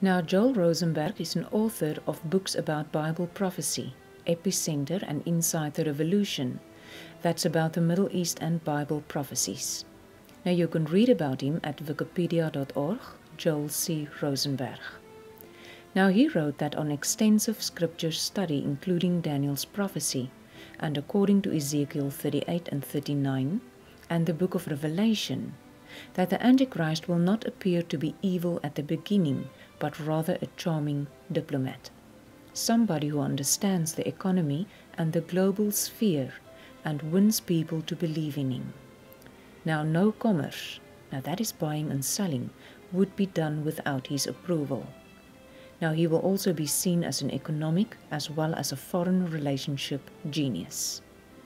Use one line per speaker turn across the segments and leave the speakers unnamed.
Now, Joel Rosenberg is an author of books about Bible prophecy, Epicenter and Inside the Revolution. That's about the Middle East and Bible prophecies. Now, you can read about him at wikipedia.org, Joel C. Rosenberg. Now, he wrote that on extensive scripture study, including Daniel's prophecy, and according to Ezekiel 38 and 39, and the book of Revelation, that the Antichrist will not appear to be evil at the beginning, but rather a charming diplomat. Somebody who understands the economy and the global sphere and wins people to believe in him. Now, no commerce, now that is buying and selling, would be done without his approval. Now, he will also be seen as an economic as well as a foreign relationship genius.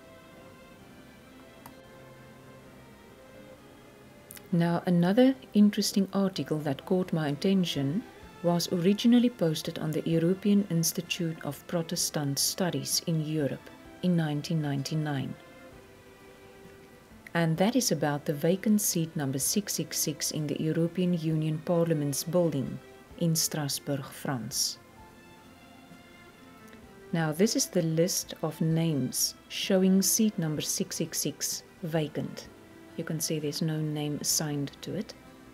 Now, another interesting article that caught my attention was originally posted on the European Institute of Protestant Studies in Europe in 1999. And that is about the vacant seat number 666 in the European Union Parliament's building in Strasbourg, France. Now, this is the list of names showing seat number 666 vacant. You can see there's no name assigned to it.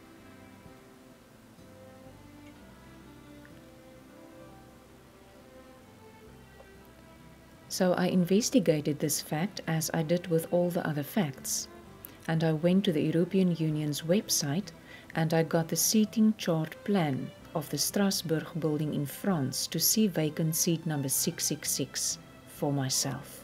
So I investigated this fact as I did with all the other facts, and I went to the European Union's website and I got the seating chart plan of the Strasbourg building in France to see vacant seat number 666 for myself.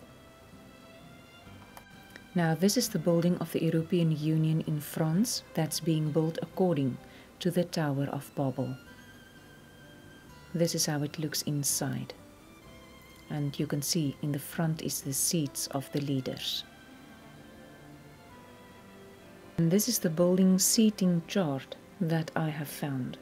Now, this is the building of the European Union in France that's being built according to the Tower of Babel. This is how it looks inside. And you can see in the front is the seats of the leaders. And this is the building seating chart that I have found.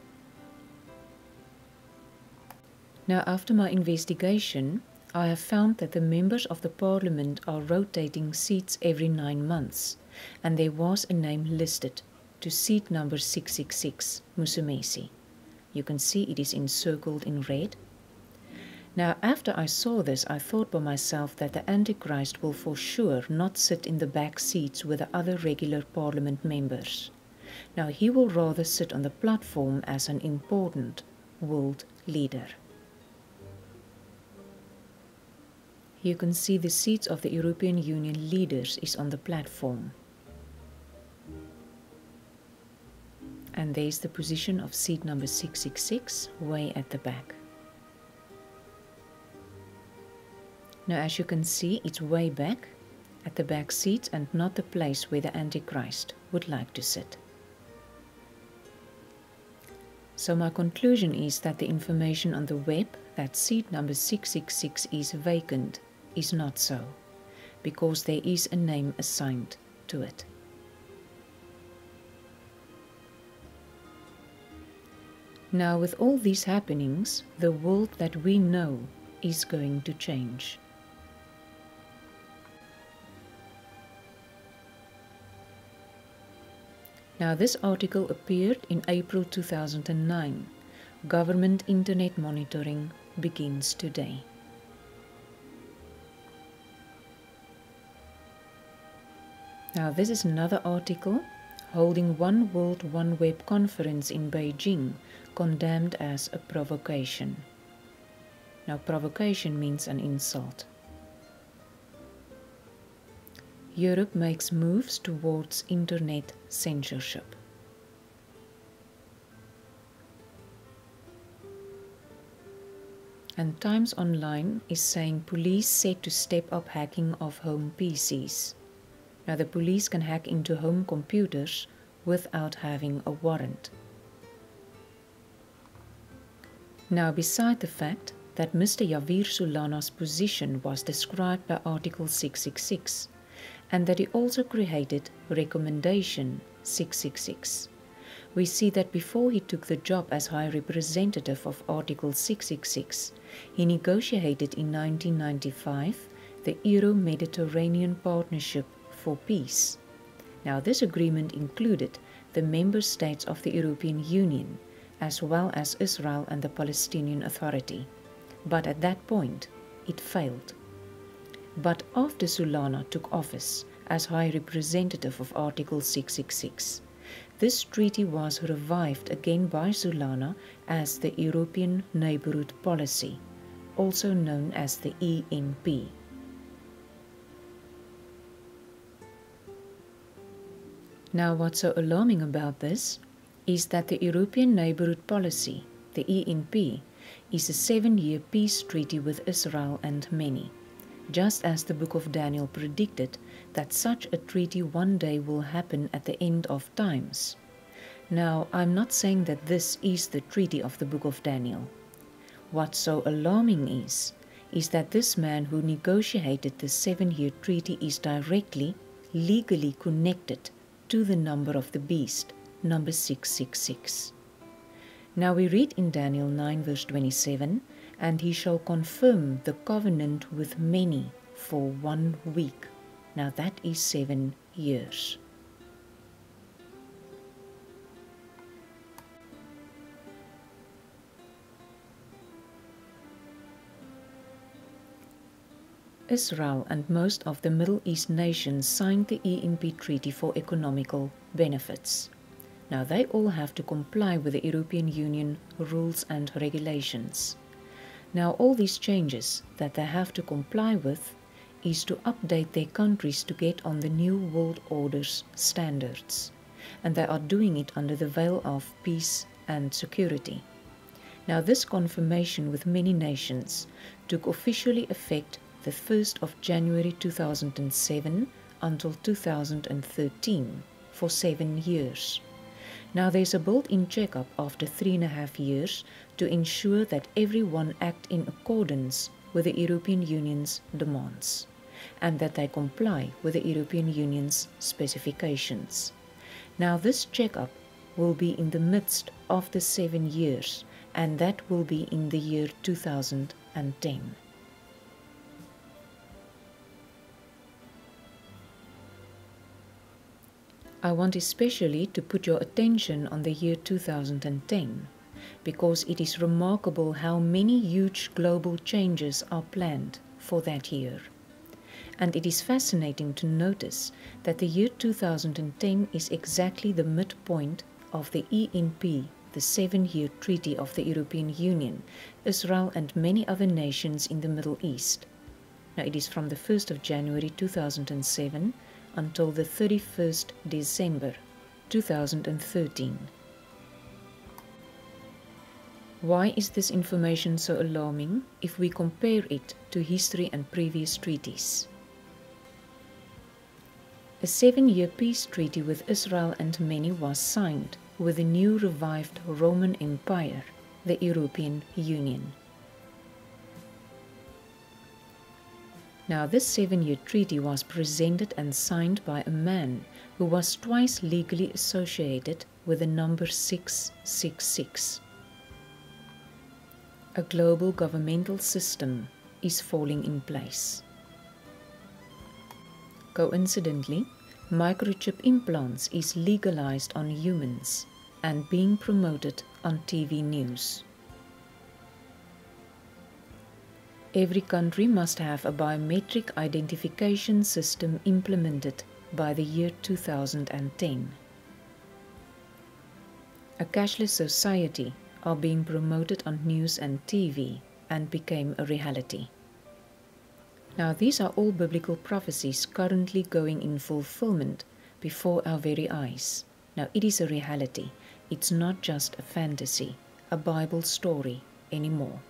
Now, after my investigation, I have found that the members of the parliament are rotating seats every 9 months, and there was a name listed to seat number 666, Musumesi. You can see it is encircled in red. Now, after I saw this, I thought by myself that the Antichrist will for sure not sit in the back seats with the other regular parliament members. Now, he will rather sit on the platform as an important world leader. You can see the seats of the European Union leaders is on the platform. And there's the position of seat number 666 way at the back. Now, as you can see, it's way back at the back seats and not the place where the Antichrist would like to sit. So my conclusion is that the information on the web that seat number 666 is vacant is not so, because there is a name assigned to it. Now, with all these happenings, the world that we know is going to change. Now, this article appeared in April 2009. Government Internet monitoring begins today. Now, this is another article, holding One World, One Web conference in Beijing, condemned as a provocation. Now, provocation means an insult. Europe makes moves towards internet censorship. And Times Online is saying police set to step up hacking of home PCs. Now, the police can hack into home computers without having a warrant. Now, beside the fact that Mr. Javier Solana's position was described by Article 666, and that he also created Recommendation 666, we see that before he took the job as High Representative of Article 666, he negotiated in 1995 the Euro-Mediterranean Partnership for Peace. Now, this agreement included the member states of the European Union as well as Israel and the Palestinian Authority. But at that point, it failed. But after Solana took office as High Representative of Article 666, this treaty was revived again by Solana as the European Neighbourhood Policy, also known as the ENP. Now, what's so alarming about this is that the European Neighbourhood Policy, the ENP, is a 7-year peace treaty with Israel and many, just as the Book of Daniel predicted that such a treaty one day will happen at the end of times. Now, I'm not saying that this is the treaty of the Book of Daniel. What's so alarming is that this man who negotiated the 7-year treaty is directly, legally connected to the number of the beast, number 666. Now we read in Daniel 9 verse 27, and he shall confirm the covenant with many for 1 week. Now that is 7 years. Israel and most of the Middle East nations signed the ENP Treaty for economical benefits. Now they all have to comply with the European Union rules and regulations. Now all these changes that they have to comply with is to update their countries to get on the new world order's standards. And they are doing it under the veil of peace and security. Now this confirmation with many nations took officially effect the 1st of January 2007 until 2013 for 7 years. Now there's a built-in checkup after 3.5 years to ensure that everyone act in accordance with the European Union's demands and that they comply with the European Union's specifications. Now this checkup will be in the midst of the 7 years, and that will be in the year 2010. I want especially to put your attention on the year 2010, because it is remarkable how many huge global changes are planned for that year. And it is fascinating to notice that the year 2010 is exactly the midpoint of the ENP, the 7-year treaty of the European Union, Israel and many other nations in the Middle East. Now it is from the 1st of January 2007 until the 31st December 2013. Why is this information so alarming if we compare it to history and previous treaties? A 7-year peace treaty with Israel and many was signed with the new revived Roman Empire, the European Union. Now this 7-year treaty was presented and signed by a man who was twice legally associated with the number 666. A global governmental system is falling in place. Coincidentally, microchip implants is legalized on humans and being promoted on TV news. Every country must have a biometric identification system implemented by the year 2010. A cashless society are being promoted on news and TV and became a reality. Now these are all biblical prophecies currently going in fulfillment before our very eyes. Now it is a reality. It's not just a fantasy, a Bible story anymore.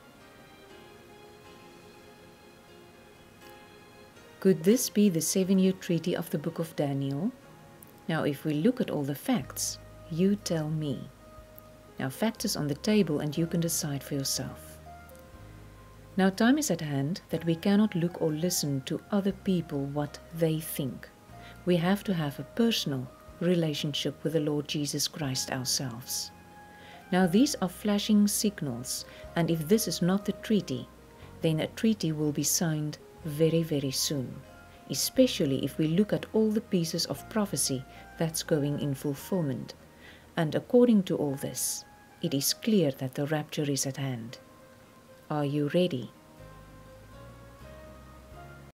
Could this be the 7-year treaty of the Book of Daniel? Now if we look at all the facts, you tell me. Now facts is on the table and you can decide for yourself. Now time is at hand that we cannot look or listen to other people what they think. We have to have a personal relationship with the Lord Jesus Christ ourselves. Now these are flashing signals, and if this is not the treaty, then a treaty will be signed very, very soon, especially if we look at all the pieces of prophecy that's going in fulfillment. And according to all this, it is clear that the rapture is at hand. Are you ready?